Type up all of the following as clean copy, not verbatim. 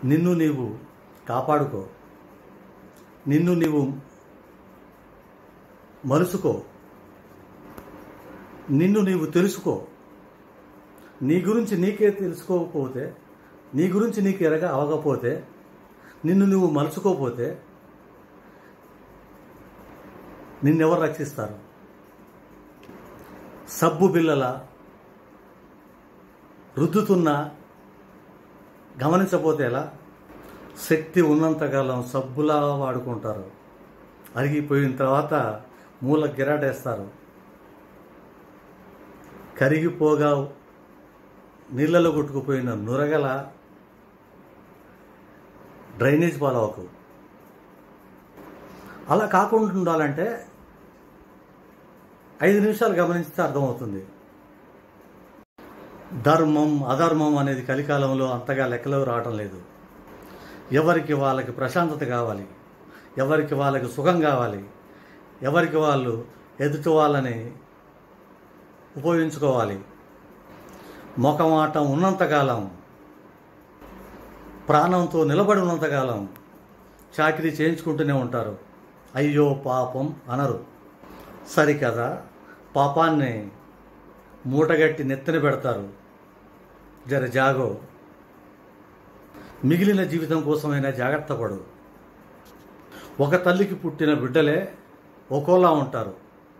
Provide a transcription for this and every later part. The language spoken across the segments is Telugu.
నిన్ను నీవు కాపాడుకో, నిన్ను నీవు మలుసుకో, నిన్ను నీవు తెలుసుకో. నీ గురించి నీకే తెలుసుకోకపోతే, నీ గురించి నీకు అవకపోతే, నిన్ను నువ్వు మలుచుకోపోతే నిన్నెవరు రక్షిస్తారు? సబ్బు బిళ్ళల రుద్దుతున్నా గమనించపోతే ఎలా? శక్తి ఉన్నంతకాలం సబ్బులా వాడుకుంటారు, అరిగిపోయిన తర్వాత మూల గిరాటేస్తారు. కరిగిపోగా నీళ్ళలో కొట్టుకుపోయిన నురగల డ్రైనేజ్ పాలవకు. అలా కాకుండా ఉండాలంటే 5 నిమిషాలు గమనిస్తే అర్థమవుతుంది. ధర్మం అధర్మం అనేది కలికాలంలో అంతగా లెక్కలో రావటం లేదు. ఎవరికి వాళ్ళకి ప్రశాంతత కావాలి, ఎవరికి వాళ్ళకి సుఖం కావాలి, ఎవరికి వాళ్ళు ఎదుటి వాళ్ళని ఉపయోగించుకోవాలి. మొఖమాటం ఉన్నంతకాలం, ప్రాణంతో నిలబడి ఉన్నంతకాలం చాకిరీ చేయించుకుంటూనే ఉంటారు. అయ్యో పాపం అనరు. సరికదా, పాపాన్ని మూటగట్టి నెత్తిన పెడతారు. జర జాగో, మిగిలిన జీవితం కోసమైనా జాగ్రత్త పడు. ఒక తల్లికి పుట్టిన బిడ్డలే ఒక్కోలా ఉంటారు.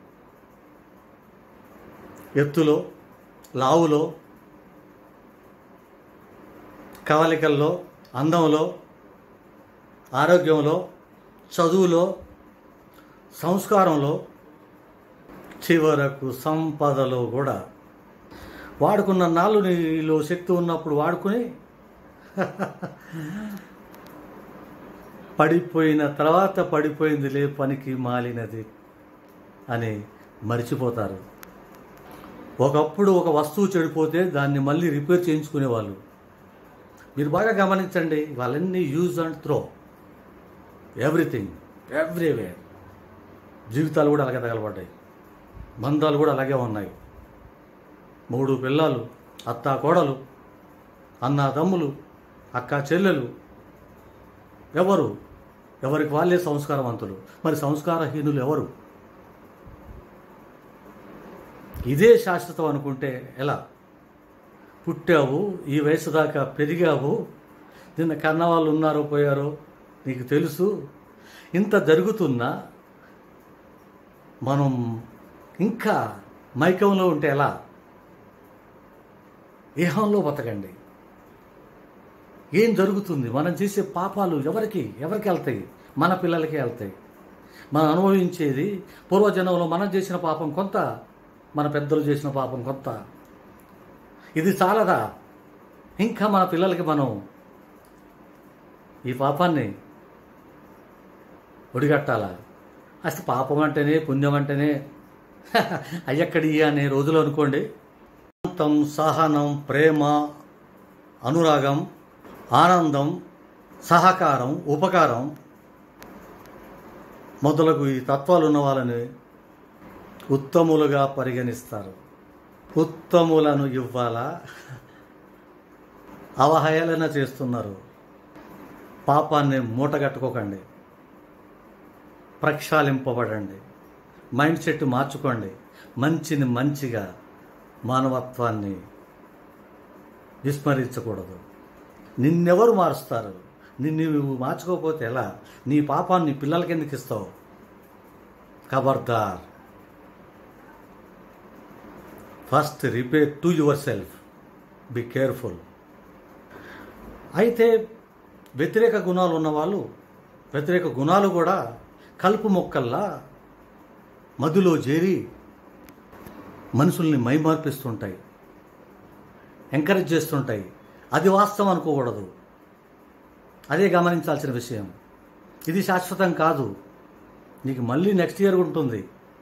ఎత్తులో, లావులో, కవలికల్లో, అందంలో, ఆరోగ్యంలో, చదువులో, సంస్కారంలో, చివరకు సంపదలో కూడా. వాడుకున్న నాళ్ళు నీలో శక్తి ఉన్నప్పుడు వాడుకుని పడిపోయిన తర్వాత పడిపోయిందిలే పనికి మాలినది అని మరిచిపోతారు. ఒకప్పుడు ఒక వస్తువు చెడిపోతే దాన్ని మళ్ళీ రిపేర్ చేయించుకునేవాళ్ళు. మీరు బాగా గమనించండి, వాళ్ళన్నీ use and throw, everything, everywhere. జీవితాలు కూడా అలాగే తగలబడ్డాయి, బంధాలు కూడా అలాగే ఉన్నాయి. 3 పిల్లలు, అత్తా కోడలు, అన్నా తమ్ములు, అక్క చెల్లెలు, ఎవరికి వాళ్ళే సంస్కారవంతులు. మరి సంస్కారహీనులు ఎవరు? ఇదే శాశ్వతం అనుకుంటే ఎలా? పుట్టావు, ఈ వయసు దాకా పెరిగావు, నిన్న కన్నవాళ్ళు ఉన్నారో పోయారో నీకు తెలుసు. ఇంత జరుగుతున్నా మనం ఇంకా మైకంలో ఉంటే ఎలా? ఇహంలో బతకండి. ఏం జరుగుతుంది? మనం చేసే పాపాలు ఎవరికి వెళ్తాయి? మన పిల్లలకే వెళ్తాయి. మనం అనుభవించేది పూర్వజన్మలో మనం చేసిన పాపం కొంత, మన పెద్దలు చేసిన పాపం కొంత. ఇది చాలదా? ఇంకా మన పిల్లలకి మనం ఈ పాపాన్ని ఒడిగట్టాలా? అసలు పాపం అంటేనే, పుణ్యం అంటేనే అయ్యక్కడి అనే రోజులు అనుకోండి. శాంతం, సహనం, ప్రేమ, అనురాగం, ఆనందం, సహకారం, ఉపకారం మొదలగు ఈ తత్వాలు ఉన్న వాళ్ళని ఉత్తములుగా పరిగణిస్తారు. ఉత్తములను ఇవ్వాలా? అవహేళన చేస్తున్నారు. పాపాన్ని మూటగట్టుకోకండి, ప్రక్షాళింపబడండి, మైండ్ సెట్ మార్చుకోండి. మంచిని మంచిగా, మానవత్వాన్ని విస్మరించకూడదు. నిన్నెవరు మారుస్తారు? నిన్ను నువ్వు మార్చుకోకపోతే ఎలా? నీ పాపాన్ని పిల్లలకి ఎందుకు ఇస్తావు? ఖబర్దార్. First repair to yourself, be careful. అయితే వ్యతిరేక గుణాలు ఉన్నవాళ్ళు, వ్యతిరేక గుణాలు కూడా కలుపు మొక్కల్లా మధ్యలో చేరి మనుషుల్ని మైమార్పిస్తుంటాయి, ఎంకరేజ్ చేస్తుంటాయి. అది వాస్తవం అనుకోకూడదు. అదే గమనించాల్సిన విషయం. ఇది శాశ్వతం కాదు. నీకు మళ్ళీ నెక్స్ట్ ఇయర్ ఉంటుంది.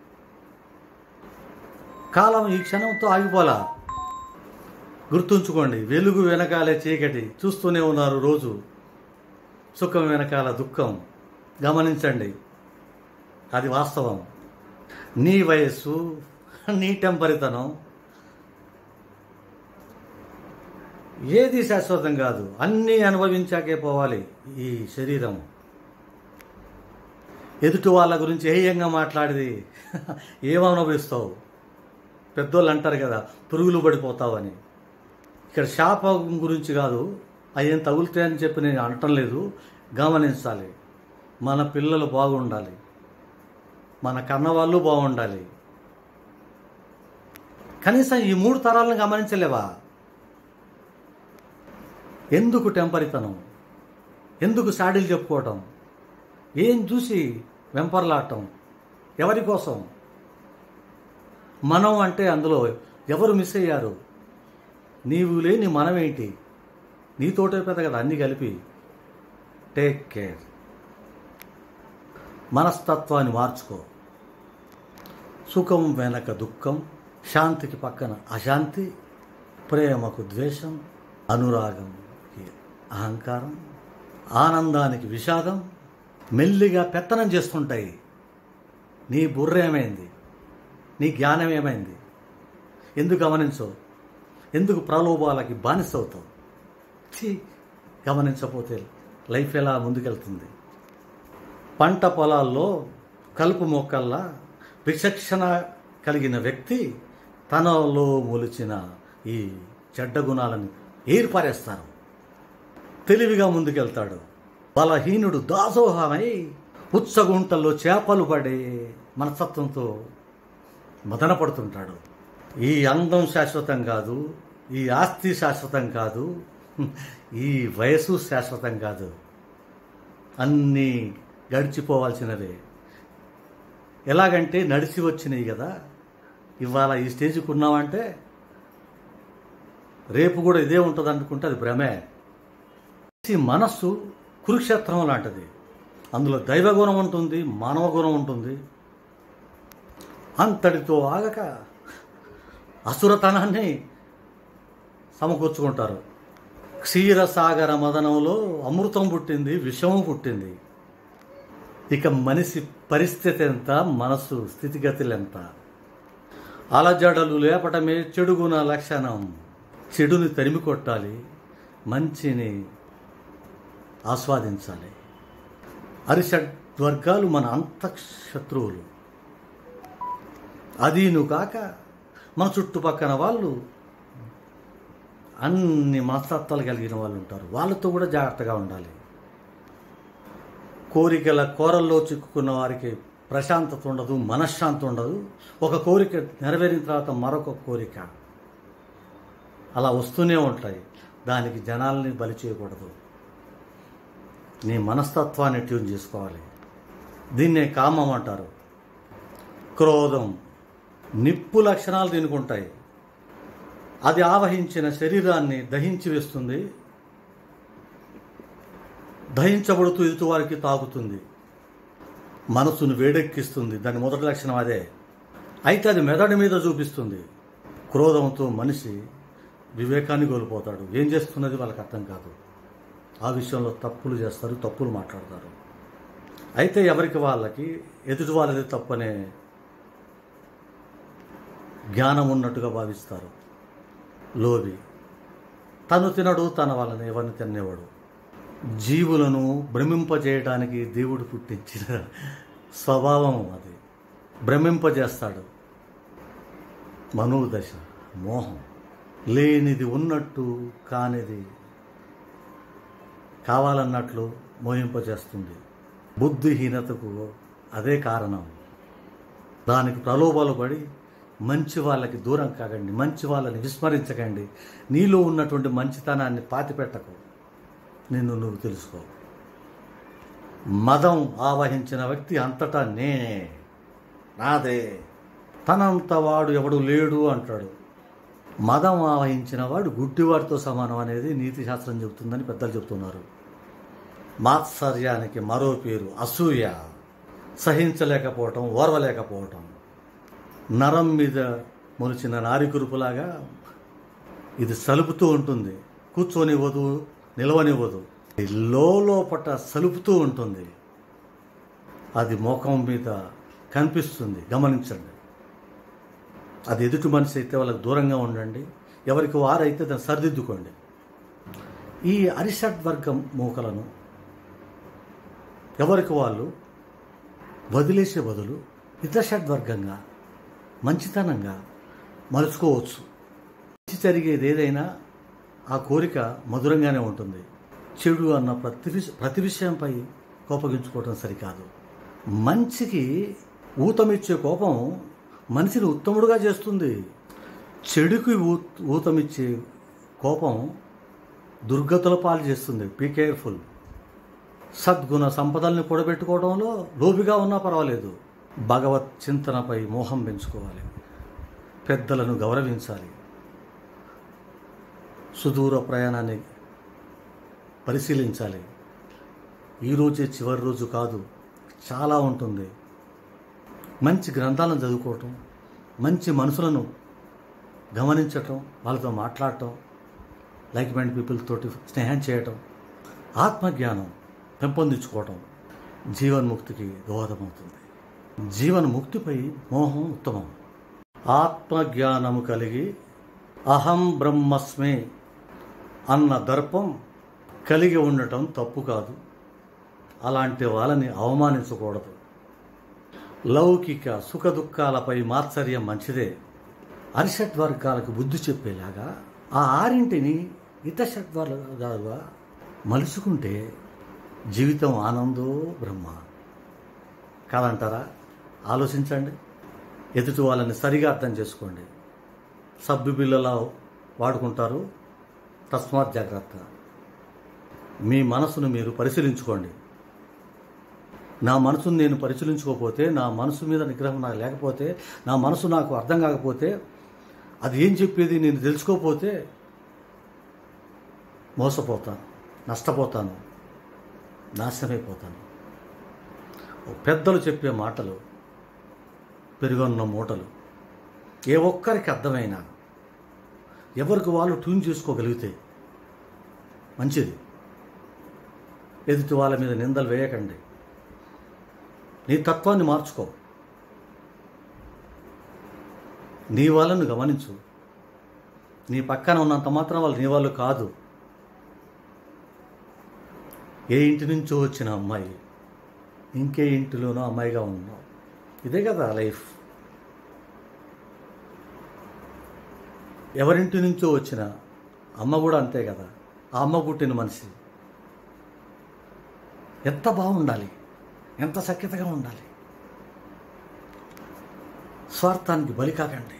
కాలం ఈ క్షణంతో ఆగిపోలా. గుర్తుంచుకోండి, వెలుగు వెనకాలే చీకటి. చూస్తూనే ఉన్నారు రోజు. సుఖం వెనకాల దుఃఖం. గమనించండి, అది వాస్తవం. నీ వయస్సు, నీ టెంపరితనం ఏది శాశ్వతం కాదు, అన్నీ అనుభవించాకే పోవాలి ఈ శరీరం. ఎదుటి వాళ్ళ గురించి హేయంగా మాట్లాడేది ఏమనుభవిస్తావు? పెద్దోళ్ళు అంటారు కదా, పురుగులు పడిపోతావని. ఇక్కడ శాపం గురించి కాదు, అవేం తగులుతాయని చెప్పి నేను అనటం లేదు. గమనించాలి, మన పిల్లలు బాగుండాలి, మన కన్నవాళ్ళు బాగుండాలి. కనీసం ఈ 3 తరాలను గమనించలేవా? ఎందుకు టెంపరితనం? ఎందుకు సాడీలు చెప్పుకోవటం? ఏం చూసి వెంపర్లాడటం? ఎవరి కోసం? మనం అంటే అందులో ఎవరు మిస్ అయ్యారు? నీవు లేని మనమేంటి? నీతోటే పెద్ద కదా అన్నీ కలిపి. Take care. మనస్తత్వాన్ని మార్చుకో. సుఖం వెనక దుఃఖం, శాంతికి పక్కన అశాంతి, ప్రేమకు ద్వేషం, అనురాగంకి అహంకారం, ఆనందానికి విషాదం మెల్లిగా పెత్తనం చేస్తుంటాయి. నీ బుర్ర ఏమైంది? నీ జ్ఞానం ఏమైంది? ఎందుకు గమనించవు? ఎందుకు ప్రలోభాలకి బానిసవుతావు? గమనించకపోతే లైఫ్ ఎలా ముందుకెళ్తుంది? పంట పొలాల్లో కలుపు మొక్కల్లా విచక్షణ కలిగిన వ్యక్తి తనలో మొలిచిన ఈ చెడ్డ గుణాలను ఏర్పారేస్తారు. తెలివిగా ముందుకెళ్తాడు. బలహీనుడు దాసోహమై పుచ్చగుంటల్లో చేపలు పడే మనస్తత్వంతో మదన పడుతుంటాడు. ఈ అందం శాశ్వతం కాదు, ఈ ఆస్తి శాశ్వతం కాదు, ఈ వయసు శాశ్వతం కాదు. అన్నీ గడిచిపోవాల్సినవే. ఎలాగంటే నడిచి వచ్చినాయి కదా. ఇవాళ ఈ స్టేజ్కి ఉన్నామంటే రేపు కూడా ఇదే ఉంటుంది అనుకుంటే అది భ్రమే. ఈ మనస్సు కురుక్షేత్రం లాంటిది. అందులో దైవగుణం ఉంటుంది, మానవ గుణం ఉంటుంది. అంతటితో ఆగక అసురతనాన్ని సమకూర్చుకుంటారు. క్షీరసాగర మదనంలో అమృతం పుట్టింది, విషము పుట్టింది. ఇక మనిషి పరిస్థితి ఎంత, మనసు స్థితిగతులు ఎంత? అలజడలు లేపటమే చెడుగుణ లక్షణం. చెడుని తరిమి కొట్టాలి, మంచిని ఆస్వాదించాలి. అరిషడ్వర్గాలు మన అంతఃశత్రువులు. అదీను కాక మన చుట్టుపక్కన వాళ్ళు అన్ని మనస్తత్వాలు కలిగిన వాళ్ళు ఉంటారు. వాళ్ళతో కూడా జాగ్రత్తగా ఉండాలి. కోరికల కోరల్లో చిక్కుకున్న వారికి ప్రశాంతత ఉండదు, మనశ్శాంతి ఉండదు. ఒక కోరిక నెరవేరిన తర్వాత మరొక కోరిక అలా వస్తూనే ఉంటాయి. దానికి జనాల్ని బలి చేయకూడదు. నీ మనస్తత్వాన్ని ట్యూన్ చేసుకోవాలి. దీన్నే కామం అంటారు. క్రోధం నిప్పు లక్షణాలు దీనికి ఉంటాయి. అది ఆవహించిన శరీరాన్ని దహించి వేస్తుంది. దహించబడుతూ ఎదుటివారికి తాకుతుంది. మనసును వేడెక్కిస్తుంది. దాని మొదటి లక్షణం అదే. అయితే అది మెదడు మీద చూపిస్తుంది. క్రోధంతో మనిషి వివేకాన్ని కోల్పోతాడు. ఏం చేస్తున్నది వాళ్ళకి అర్థం కాదు. ఆ విషయంలో తప్పులు చేస్తారు, తప్పులు మాట్లాడతారు. అయితే ఎవరికి వాళ్ళకి ఎదుటి వాళ్ళది తప్పనే జ్ఞానం ఉన్నట్టుగా భావిస్తారు. లోభి తను తినడు, తన వాళ్ళని ఎవరిని తినేవాడు. జీవులను భ్రమింపజేయడానికి దేవుడు పుట్టించిన స్వభావం అది. భ్రమింపజేస్తాడు. మనోదశ, మోహం. లేనిది ఉన్నట్టు, కానిది కావాలన్నట్లు మోహింపజేస్తుంది. బుద్ధిహీనతకు అదే కారణం. దానికి ప్రలోభాలు పడి మంచి వాళ్ళకి దూరం కాకండి, మంచి వాళ్ళని విస్మరించకండి. నీలో ఉన్నటువంటి మంచితనాన్ని పాతిపెట్టకు. నిన్ను నువ్వు తెలుసుకో. మదం ఆవహించిన వ్యక్తి అంతటా నేనే, నాదే, తనంత వాడు ఎవడు లేడు అంటాడు. మదం ఆవహించిన వాడు గుడ్డివాడితో సమానం అనేది నీతి శాస్త్రం చెబుతుందని పెద్దలు చెబుతున్నారు. మాత్సర్యానికి మరో పేరు అసూయ. సహించలేకపోవటం, ఓర్వలేకపోవటం. నరం మీద మొలిచిన నారికురుపులాగా ఇది సలుపుతూ ఉంటుంది. కూర్చొనివ్వదు, నిలవనివ్వదు. లోపట సలుపుతూ ఉంటుంది. అది ముఖం మీద కనిపిస్తుంది. గమనించండి. అది ఎదుటి మనిషి అయితే వాళ్ళకి దూరంగా ఉండండి. ఎవరికి వారైతే దాన్ని సరిదిద్దుకోండి. ఈ అరిషడ్వర్గం మూకలను ఎవరికి వాళ్ళు వదిలేసే బదులు ఇతషడ్వర్గంగా మంచితనంగా మలుచుకోవచ్చు. మంచి జరిగేది ఏదైనా ఆ కోరిక మధురంగానే ఉంటుంది. చెడు అన్న ప్రతి విషయంపై కోపగించుకోవటం సరికాదు. మంచికి ఊతమిచ్చే కోపం మనిషిని ఉత్తముడుగా చేస్తుంది. చెడుకి ఊతమిచ్చే కోపం దుర్గతుల పాలు చేస్తుంది. Be careful. సద్గుణ సంపదల్ని కూడబెట్టుకోవడంలో లోబిగా ఉన్నా పర్వాలేదు. భగవత్ చింతనపై మోహం పెంచుకోవాలి. పెద్దలను గౌరవించాలి. సుదూర ప్రయాణాన్ని పరిశీలించాలి. ఈరోజే చివరి రోజు కాదు, చాలా ఉంటుంది. మంచి గ్రంథాలను చదువుకోవటం, మంచి మనుషులను గమనించటం, వాళ్ళతో మాట్లాడటం, లైక్ మైండ్ పీపుల్ తోటి స్నేహం చేయటం, ఆత్మజ్ఞానం పెంపొందించుకోవటం జీవన్ముక్తికి దోహదమవుతుంది. జీవన్ముక్తిపై మోహం ఉత్తమం. ఆత్మజ్ఞానము కలిగి అహం బ్రహ్మస్మే అన్న దర్పం కలిగి ఉండటం తప్పు కాదు. అలాంటి వాళ్ళని అవమానించకూడదు. లౌకిక సుఖ దుఃఖాలపై మాత్సర్యం మంచిదే. అరిషడ్వర్గాలకు బుద్ధి చెప్పేలాగా ఆ ఆరింటిని ఇతషడ్వర్గాలుగా మలుచుకుంటే జీవితం ఆనందో బ్రహ్మ కాదంటారా? ఆలోచించండి. ఎదుటి వాళ్ళని సరిగా అర్థం చేసుకోండి. సబ్బు బిళ్ళలా వాడుకుంటారు. తస్మాత్ జాగ్రత్త. మీ మనసును మీరు పరిశీలించుకోండి. నా మనసును నేను పరిశీలించుకోకపోతే, నా మనసు మీద నిగ్రహం నాకు లేకపోతే, నా మనసు నాకు అర్థం కాకపోతే, అది ఏం చెప్పేది నేను తెలుసుకోకపోతే మోసపోతాను, నష్టపోతాను, నాశనమైపోతాను. పెద్దలు చెప్పే మాటలు పెరుగన్న మూటలు. ఏ ఒక్కరికి అర్థమైనా ఎవరికి వాళ్ళు ట్యూన్ చేసుకోగలిగితే మంచిది. ఎదుటి వాళ్ళ మీద నిందలు వేయకండి. నీ తత్వాన్ని మార్చుకో. నీ వాళ్ళను గమనించు. నీ పక్కన ఉన్నంత మాత్రం వాళ్ళు నీ వాళ్ళు కాదు. ఏ ఇంటి నుంచో వచ్చిన అమ్మాయి ఇంకే ఇంటిలోనో అమ్మాయిగా ఉన్నావు. ఇదే కదా లైఫ్. ఎవరింటి నుంచో వచ్చిన అమ్మ కూడా అంతే కదా. ఆ అమ్మ పుట్టిన మనిషి ఎంత బాగుండాలి, ఎంత సఖ్యతగా ఉండాలి. స్వార్థానికి బలి కాకండి.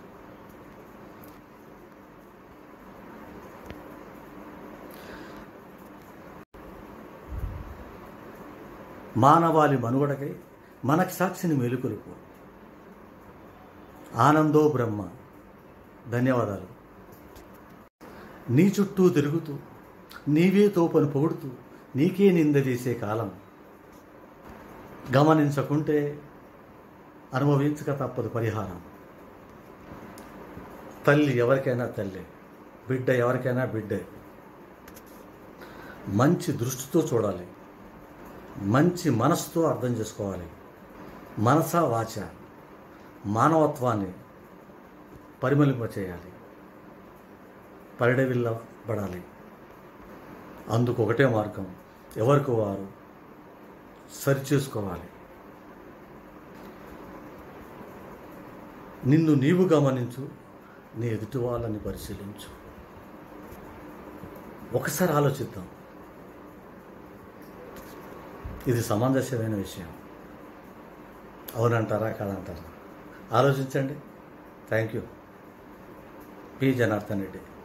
మానవాళి మనుగడకై మనకు సాక్షిని మేలుకొలుపు. ఆనందో బ్రహ్మ. ధన్యవాదాలు. నీ చుట్టూ తిరుగుతూ, నీవే తోపని పొగుడుతూ, నీకే నింద చేసే కాలం. గమనించకుంటే అనుభవించక తప్పదు పరిహారం. తల్లి ఎవరికైనా తల్లి, బిడ్డ ఎవరికైనా బిడ్డే. మంచి దృష్టితో చూడాలి. మంచి మనసుతో అర్థం చేసుకోవాలి. మనస వాచ మానవత్వాన్ని పరిమళింపచేయాలి, పరిడవిల్లబడాలి. అందుకు ఒకటే మార్గం, ఎవరికి వారు సరిచేసుకోవాలి. నిన్ను నీవు గమనించు, నీ ఎదుటి వాళ్ళని పరిశీలించు. ఒకసారి ఆలోచిద్దాం. ఇది సమంజసమైన విషయం. అవునంటారా కాదంటారా? ఆలోచించండి. Thank you. P Janardhan Reddy.